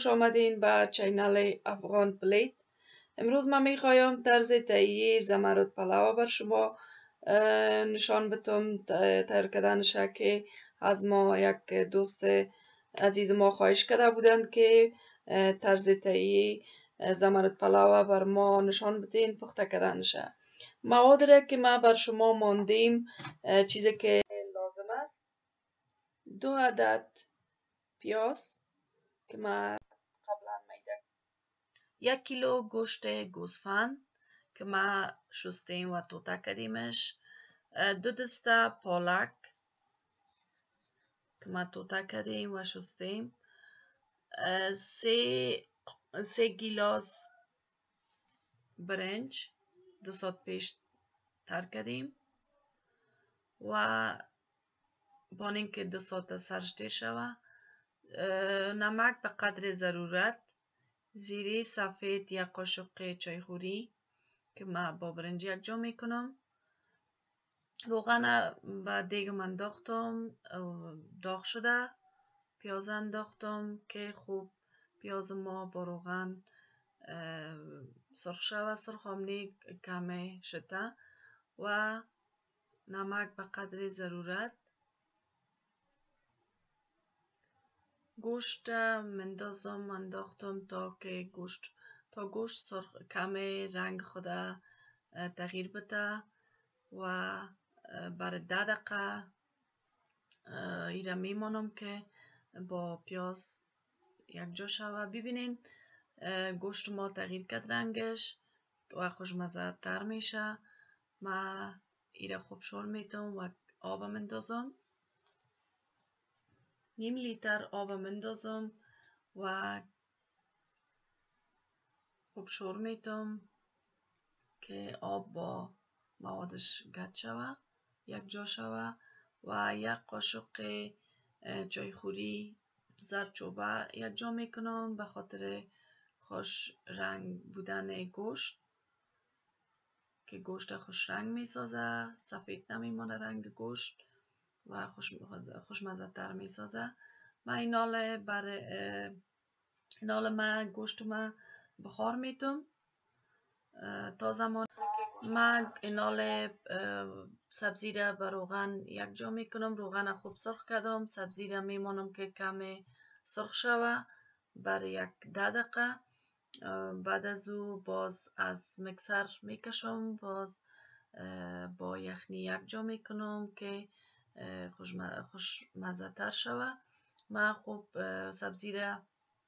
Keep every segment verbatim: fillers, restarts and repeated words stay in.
خوش آمدین به چینل افغان پلیت. امروز من میخوایم طرز تهیه زمرد پلاو بر شما نشان بدم. تیار کردنش که از ما یک دوست عزیز ما خواهش کرده بودند که طرز تهیه زمرد پلاو بر ما نشان بدین پخته کردنش. مواد را که ما بر شما ماندیم چیزی که لازم است: دو عدد پیاز که ما قبلا میده، یک کیلو گوشت گوسفند که ما شستیم و توته کردیمش، دو دسته پالک که ما توته کردیم و شستیم، سه سه گیلاس برنج دو ساعت پیش تر کردیم و با اینکه دو ساعت سرشته شود. نمک به قدر ضرورت، زیره سفید یک قاشق چایخوری که من با برنج یکجا میکنم. روغن به دیگم انداختم، داغ شده. پیاز انداختم که خوب پیاز ما با روغن سرخ شود، سرخ آمنی کمی شده و نمک به قدر ضرورت. گوشت مندازم انداختم تا که گوشت تا گوشت سرخ کمی رنگ خود تغییر بده و برای ده دقیقه ایره میمانم که با پیاز یکجا شود. ببینین گوشت ما تغییر کرد رنگش و خوشمزه تر میشه. ما ایره خوب شور میتم و آب مندازم، نیم لیتر آب مندازم و خوب شور میتم که آب با موادش گچ شوه، یک جا شوه و یک قاشق چایخوری زردچوبه یک جا میکنم به خاطر خوش رنگ بودن گوشت که گوشت خوش رنگ میسازه، سفید نمیمونه رنگ گوشت و خوشمزه تر میسازه. من اینال بر اینال من گوشت ما بخار میتم تا زمان من اینال سبزی را به روغن یک جا میکنم. روغن خوب سرخ کردم، سبزی را میمانم که کمی سرخ شوه برای یک ده دقیقه. بعد از او باز از مکسر میکشم، باز با یخنی یک جا میکنم که خوشمزه تر شوه. من خوب سبزی را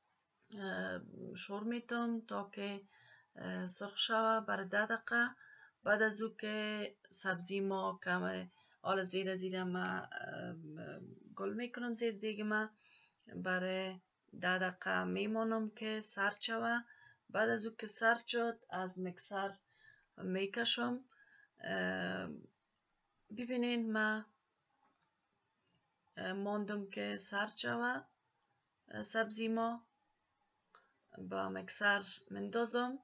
شور میتم تا که سرخ شوه برای ده دقیقه. بعد از او که سبزی ما کم آل زیر زیر ما گل میکنم زیر دیگه ما برای ده دقیقه میمانم که سرد شوه. بعد از او که سرد شد از مکسر میکشم. ببینین ما ماندم که سرد شوه سبزی ما با مکسر مندازم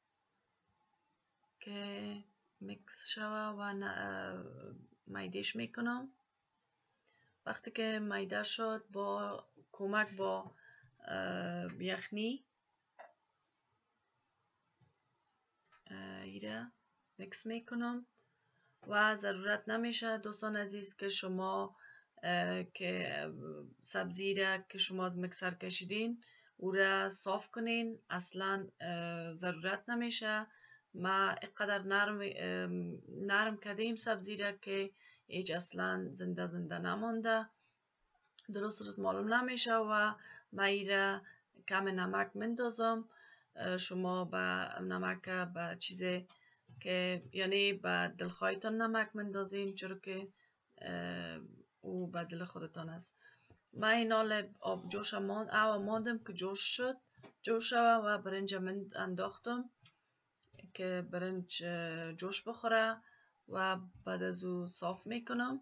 که مکس شوه و میدهش میکنم. وقتی که میده شد با کمک با یخنی ایره مکس میکنم و ضرورت نمیشه دوستان عزیز که شما که سبزی را که شما از مکسر کشیدین او را صاف کنین، اصلا ضرورت نمیشه. ما اینقدر نرم نرم کردیم سبزی را که هیچ اصلا زنده زنده نمانده، درست درست معلوم نمیشه و ما ایره کم نمک مندازم. شما با نمک با چیزی که یعنی با دلخواهیتان نمک مندازین چرا که او به دل خودتان است. من اینال آب جوش ماند او ماندم که جوش شد جوش شد و برنج من انداختم که برنج جوش بخوره و بعد از او صاف میکنم.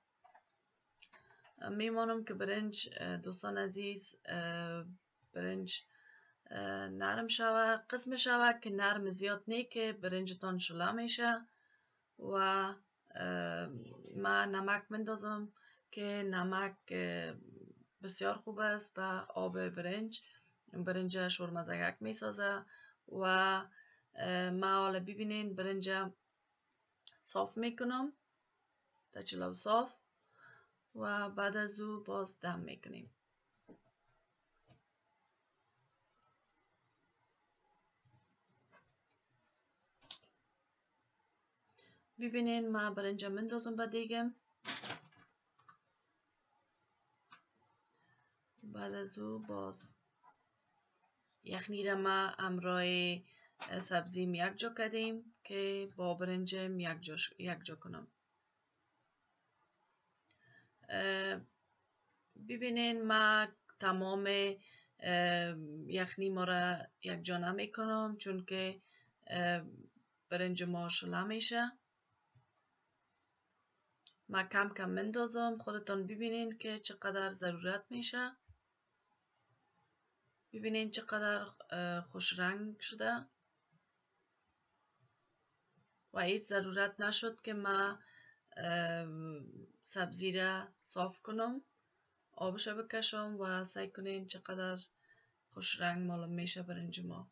میمانم که برنج دوستان عزیز برنج نرم شوه، قسم شوه که نرم زیاد نی که برنجتان شله میشه. و من نمک مندازم که نمک بسیار خوب است به آب برنج برنج شورمزگک می سازه. و ما حالا ببینین برنج صاف میکنم در چلو صاف و بعد از او باز دم میکنیم. ببینین ما برنج مندازم به دیگم. بعد از او باز یخنی را ما همراه سبزیم یک جا کردیم که با برنجم یک جا, یک جا کنم. ببینین ما تمام یخنی ما را یک جا نمی کنم چون که برنج ما شله میشه. ما کم کم مندازم. خودتان ببینین که چقدر ضرورت میشه. ببینین چقدر خوش رنگ شده و هیچ ضرورت نشد که ما سبزی را صاف کنم، آبش بکشم و سعی کنین چقدر خوش رنگ معلوم میشه برنج ما.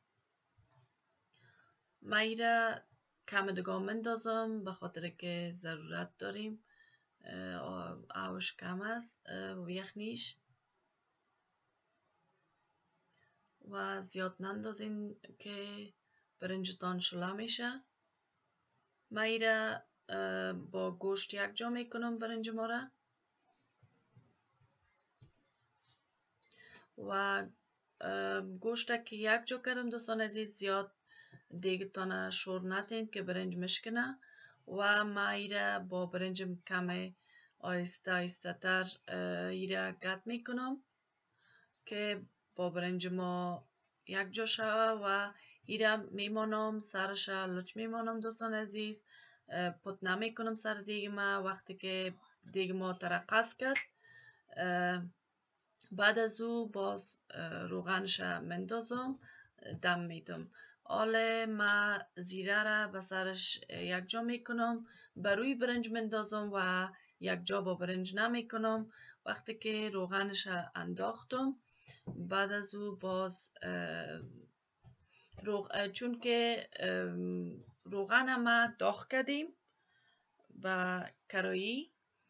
ما ایره کم دگاه مندازم به خاطر که ضرورت داریم، آبش کم است و یخنیش و زیاد نندازین که برنجتان شله میشه. ما ایره با گوشت یک جا میکنم برنج ما را و گوشت که یک جا کردم دوستان عزیز زیاد دیگتان شور ندین که برنج مشکنه و ما ایره با برنج کم آیسته آیسته تر ایره قطع میکنم که با برنج ما یک جا شوه و ایره میمانم سرش لچ میمانم دوستان عزیز. پت نمی کنم سر دیگ ما. وقتی که دیگ ما ترقص کرد بعد از او باز روغنش مندازم دم میدم. حالا ما زیره را به سرش یک جا میکنم، بر روی برنج مندازم و یک جا با برنج نمی کنم. وقتی که روغنش انداختم بعد از او باز روغ... چون که روغن ما داغ کردیم و کرایی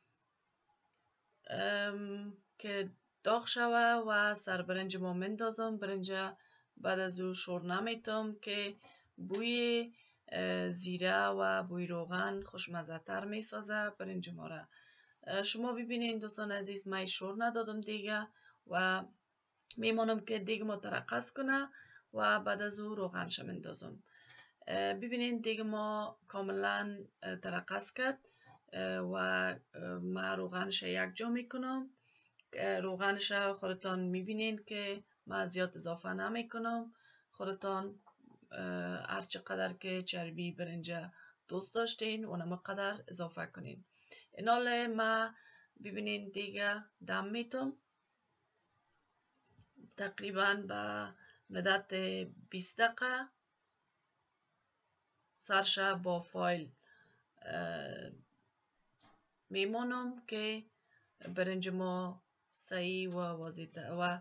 که داغ شوه و سر برنج ما مندازم. برنج بعد از او شور نمیتم که بوی زیره و بوی روغن خوشمزه تر می سازه برنج ما را. شما ببینین دوستان عزیز من شور ندادم دیگه و میمانم که دیگه ما ترقص کنه و بعد از او روغنش مندازم. ببینین دیگه ما کاملا ترقص کرد و ما روغنش یک جا میکنم. روغنش خودتان میبینین که من زیاد اضافه نمی کنم. خودتان هر چقدر که چربی برنج دوست داشتین اونم قدر اضافه کنین. این حال ما ببینین دیگه دم میتم تقریبا به مدت بیست دقیقه. سرش با فایل میمانم که برنج ما صحیح و واضح و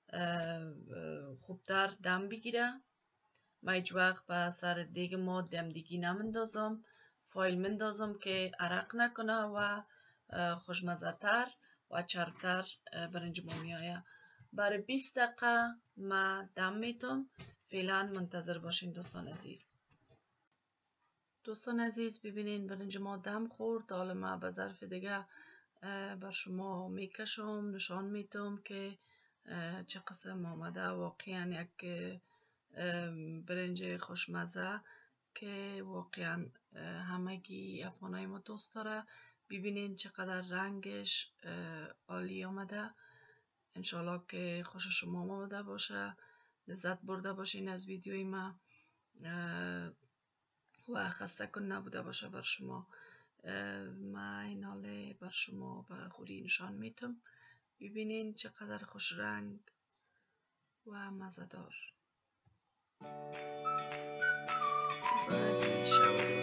خوبتر دم بگیره. ما هیچ وقت به سر دیگ ما دمدگی نمندازم، فایل مندازم که عرق نکنه و خوشمزه تر و چربتر برنج ما میآید. برای بیست دقیقه ما دم میتم. فعلا منتظر باشین دوستان عزیز. دوستان عزیز ببینین برنج ما دم خورد. حالا ما به ظرف دیگه بر شما میکشم نشان میتم که چه قسم آمده. واقعا یک برنج خوشمزه که واقعا همگی افغانای ما دوست داره. ببینین چقدر رنگش عالی آمده. انشالله که خوش شما آمده باشه، لذت برده باشین از ویدیوی ما و خسته کن نبوده باشه بر شما. ما این حاله بر شما به خوری نشان میتم. ببینین چقدر خوش رنگ و مزه‌دار.